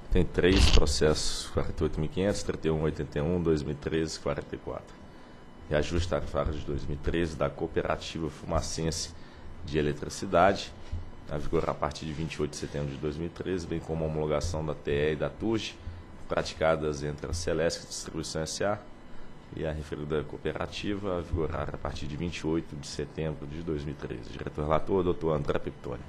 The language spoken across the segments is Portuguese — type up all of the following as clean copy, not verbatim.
Tem 3 processos, 48.500, 31.81, 2013, 44. Reajuste tarifário de 2013 da Cooperativa Fumacense de Eletricidade, a vigorar a partir de 28 de setembro de 2013, bem como a homologação da TE e da TURG, praticadas entre a Celesc Distribuição S.A. e a referida cooperativa, a vigorar a partir de 28 de setembro de 2013. Diretor-relator, doutor André Pictoni.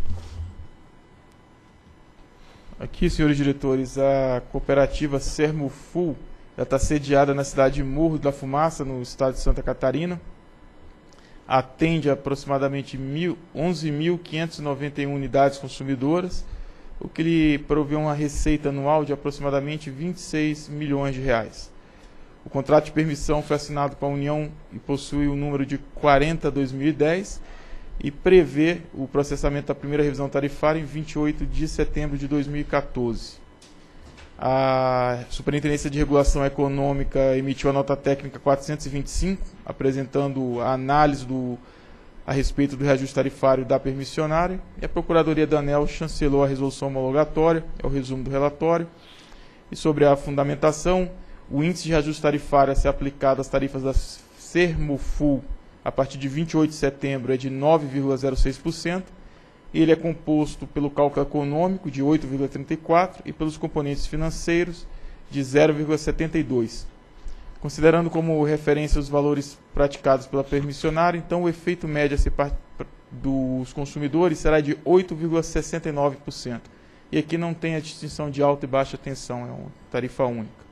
Aqui, senhores diretores, a cooperativa Sermoful está sediada na cidade de Morro da Fumaça, no estado de Santa Catarina. Atende aproximadamente 11.591 unidades consumidoras, o que lhe provê uma receita anual de aproximadamente R$26 milhões. O contrato de permissão foi assinado com a União e possui o número de 40/2010 e prevê o processamento da primeira revisão tarifária em 28 de setembro de 2014. A Superintendência de Regulação Econômica emitiu a nota técnica 425, apresentando a análise a respeito do reajuste tarifário da permissionária, e a Procuradoria da ANEEL chancelou a resolução homologatória, é o resumo do relatório. E sobre a fundamentação, o índice de reajuste tarifário a ser aplicado às tarifas da Sermoful a partir de 28 de setembro é de 9,06%, e ele é composto pelo cálculo econômico de 8,34% e pelos componentes financeiros de 0,72%. Considerando como referência os valores praticados pela permissionária, então o efeito médio dos consumidores será de 8,69%. E aqui não tem a distinção de alta e baixa tensão, é uma tarifa única.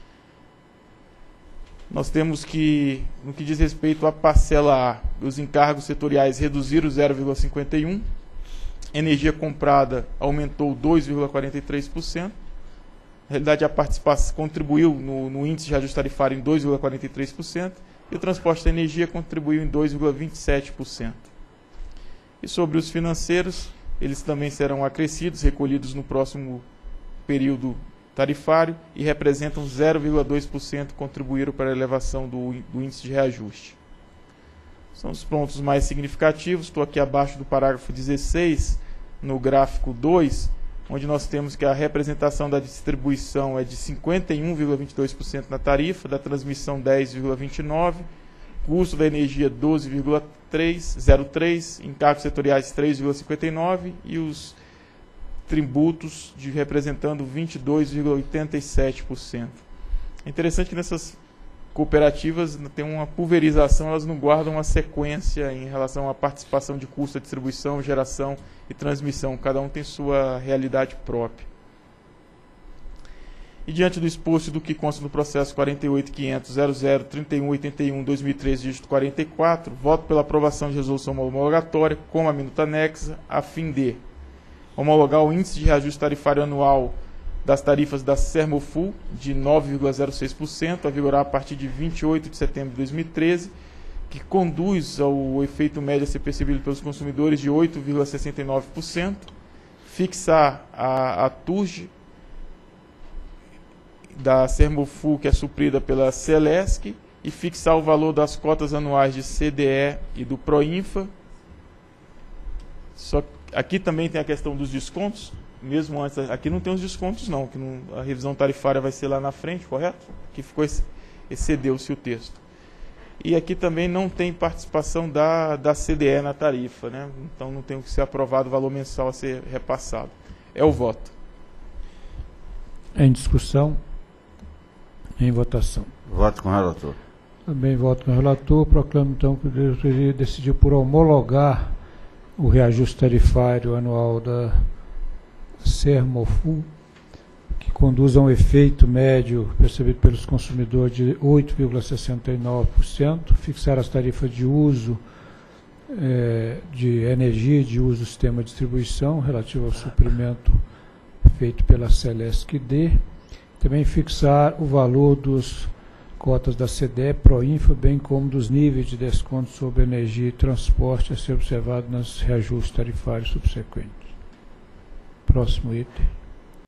Nós temos que, no que diz respeito à parcela A, os encargos setoriais reduziram 0,51%, energia comprada aumentou 2,43%, na realidade a participação contribuiu no índice de reajuste tarifário em 2,43%, e o transporte da energia contribuiu em 2,27%. E sobre os financeiros, eles também serão acrescidos, recolhidos no próximo período tarifário, e representam 0,2%, contribuíram para a elevação do índice de reajuste. São os pontos mais significativos. Estou aqui abaixo do parágrafo 16, no gráfico 2, onde nós temos que a representação da distribuição é de 51,22% na tarifa, da transmissão 10,29%, custo da energia 12,03%, encargos setoriais 3,59% e os tributos representando 22,87%. É interessante que nessas cooperativas tem uma pulverização, elas não guardam uma sequência em relação à participação de custo, da distribuição, geração e transmissão. Cada um tem sua realidade própria. E diante do exposto do que consta no processo 48.500.00.3181/2013, dígito 44, voto pela aprovação de resolução homologatória com a minuta anexa, a fim de homologar o índice de reajuste tarifário anual das tarifas da Sermoful de 9,06%, a vigorar a partir de 28 de setembro de 2013, que conduz ao efeito médio a ser percebido pelos consumidores de 8,69%, fixar a TURG da Sermoful, que é suprida pela Celesc, e fixar o valor das cotas anuais de CDE e do Proinfa. Só que aqui também tem a questão dos descontos. Mesmo antes, aqui não tem os descontos não, que a revisão tarifária vai ser lá na frente, correto? Que ficou excedeu-se o texto. E aqui também não tem participação da CDE na tarifa, né? Então não tem que ser aprovado o valor mensal a ser repassado. É o voto. Em discussão, em votação. Voto com o relator. Também voto com o relator. Proclamo então que a diretoria decidiu por homologar o reajuste tarifário anual da Sermoful, que conduz a um efeito médio percebido pelos consumidores de 8,69%, fixar as tarifas de uso de energia e de uso do sistema de distribuição relativo ao suprimento feito pela Celesc-D, também fixar o valor dos cotas da CDE, Proinfa, bem como dos níveis de desconto sobre energia e transporte a ser observado nos reajustes tarifários subsequentes. Próximo item.